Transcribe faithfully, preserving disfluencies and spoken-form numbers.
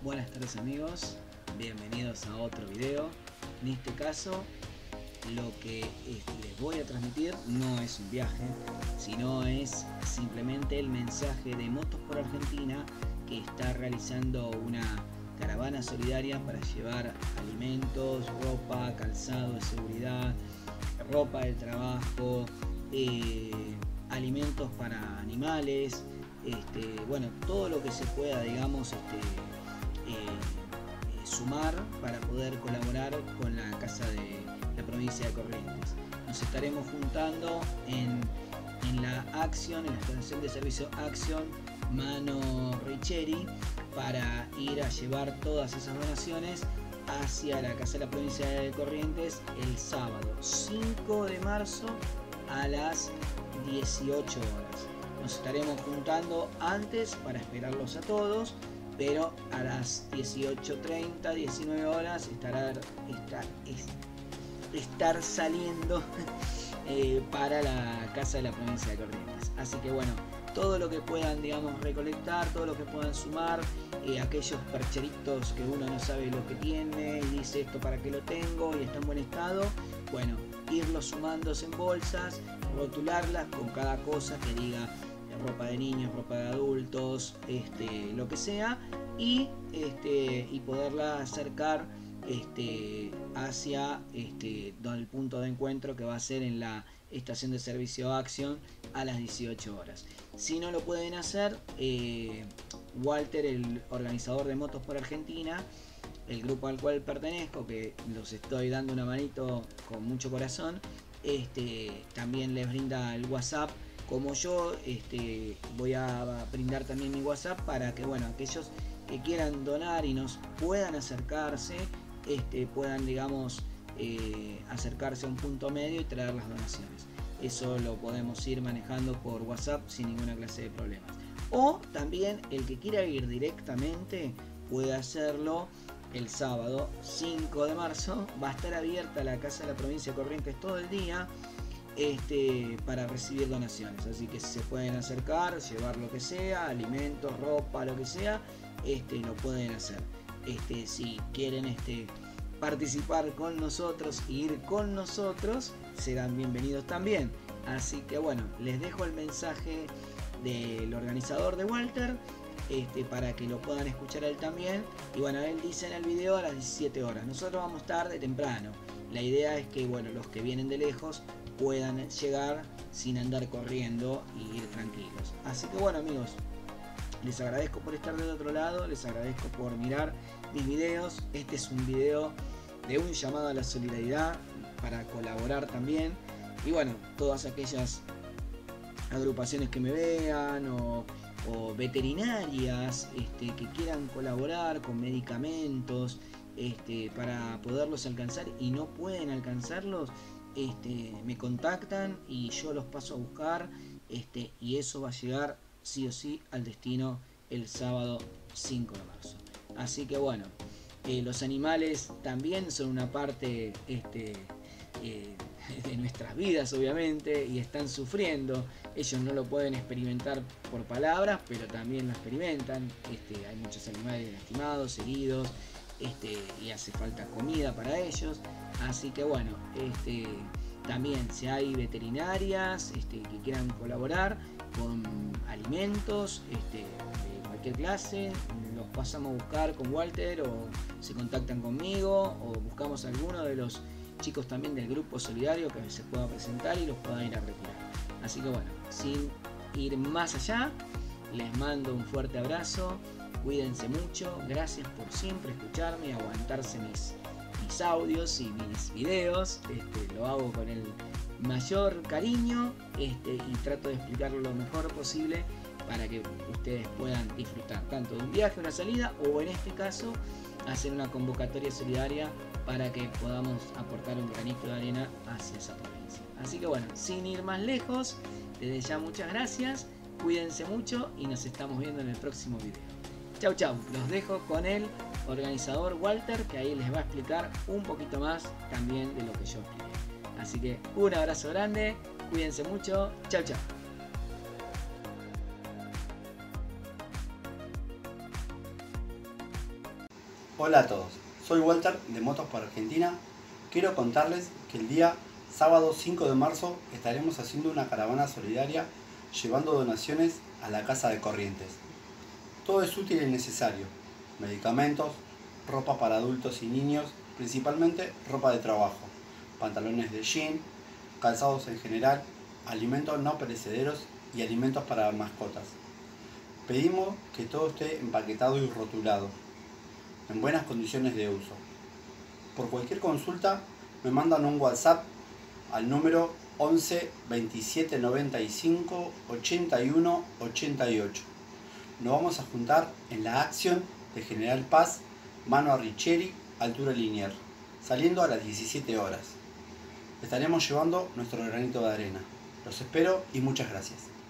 Buenas tardes amigos, bienvenidos a otro video. En este caso lo que les voy a transmitir no es un viaje, sino es simplemente el mensaje de Motos por Argentina, que está realizando una caravana solidaria para llevar alimentos, ropa, calzado de seguridad, ropa de trabajo, eh, alimentos para animales, este, bueno, todo lo que se pueda, digamos, este, eh, eh, sumar para poder colaborar con la Casa de la Provincia de Corrientes. Nos estaremos juntando en, en la Action, en la estación de servicio Action Mano Richeri, para ir a llevar todas esas donaciones hacia la Casa de la Provincia de Corrientes el sábado cinco de marzo a las dieciocho horas. Nos estaremos juntando antes para esperarlos a todos, pero a las dieciocho treinta, diecinueve horas estará, estar, estar saliendo eh, para la Casa de la Provincia de Corrientes. Así que bueno, todo lo que puedan, digamos, recolectar, todo lo que puedan sumar, eh, aquellos percheritos que uno no sabe lo que tiene y dice esto para qué lo tengo y está en buen estado, bueno, irlos sumándose en bolsas, rotularlas con cada cosa que diga ropa de niños, ropa de adultos, este, lo que sea, y, este, y poderla acercar este, hacia este, el punto de encuentro, que va a ser en la estación de servicio Action a las dieciocho horas. Si no lo pueden hacer, eh, Walter, el organizador de Motos por Argentina, el grupo al cual pertenezco, que los estoy dando una manito con mucho corazón, este, también les brinda el WhatsApp. Como yo este, voy a brindar también mi WhatsApp para que, bueno, aquellos que quieran donar y nos puedan acercarse, este, puedan, digamos, eh, acercarse a un punto medio y traer las donaciones. Eso lo podemos ir manejando por WhatsApp sin ninguna clase de problemas. O también el que quiera ir directamente puede hacerlo el sábado cinco de marzo. Va a estar abierta la Casa de la Provincia de Corrientes todo el día, Este, para recibir donaciones, así que se pueden acercar, llevar lo que sea, alimentos, ropa, lo que sea, este, lo pueden hacer. Este, si quieren este, participar con nosotros e ir con nosotros, serán bienvenidos también. Así que bueno, les dejo el mensaje del organizador de Walter, este, para que lo puedan escuchar él también. Y bueno, él dice en el video a las diecisiete horas. Nosotros vamos tarde, temprano. La idea es que, bueno, los que vienen de lejos puedan llegar sin andar corriendo y ir tranquilos. Así que bueno amigos, les agradezco por estar del otro lado, les agradezco por mirar mis videos. Este es un video de un llamado a la solidaridad para colaborar también. Y bueno, todas aquellas agrupaciones que me vean o, o veterinarias este, que quieran colaborar con medicamentos este, para poderlos alcanzar y no pueden alcanzarlos, Este, me contactan y yo los paso a buscar, este, y eso va a llegar sí o sí al destino el sábado cinco de marzo. Así que bueno, eh, los animales también son una parte este, eh, de nuestras vidas obviamente, y están sufriendo. Ellos no lo pueden experimentar por palabras, pero también lo experimentan. Este, hay muchos animales lastimados, heridos, este, y hace falta comida para ellos. Así que bueno, este, también si hay veterinarias este, que quieran colaborar con alimentos este, de cualquier clase, los pasamos a buscar con Walter, o se contactan conmigo, o buscamos a alguno de los chicos también del grupo solidario que se pueda presentar y los pueda ir a retirar. Así que bueno, sin ir más allá, les mando un fuerte abrazo, cuídense mucho, gracias por siempre escucharme y aguantarse mis mis audios y mis videos. Este, lo hago con el mayor cariño este, y trato de explicarlo lo mejor posible para que ustedes puedan disfrutar tanto de un viaje, una salida, o en este caso hacer una convocatoria solidaria para que podamos aportar un granito de arena hacia esa provincia. Así que bueno, sin ir más lejos, desde ya muchas gracias, cuídense mucho y nos estamos viendo en el próximo video. Chau chau, los dejo con el organizador Walter, que ahí les va a explicar un poquito más también de lo que yo expliqué. Así que un abrazo grande, cuídense mucho, chau chau. Hola a todos, soy Walter de Motos por Argentina. Quiero contarles que el día sábado cinco de marzo estaremos haciendo una caravana solidaria llevando donaciones a la Casa de Corrientes. Todo es útil y necesario: medicamentos, ropa para adultos y niños, principalmente ropa de trabajo, pantalones de jean, calzados en general, alimentos no perecederos y alimentos para mascotas. Pedimos que todo esté empaquetado y rotulado, en buenas condiciones de uso. Por cualquier consulta me mandan un WhatsApp al número once veintisiete noventa y cinco ochenta y uno ochenta y ocho. Nos vamos a juntar en la acción de General Paz, Mano Arricheri, altura Liniers, saliendo a las diecisiete horas. Estaremos llevando nuestro granito de arena. Los espero y muchas gracias.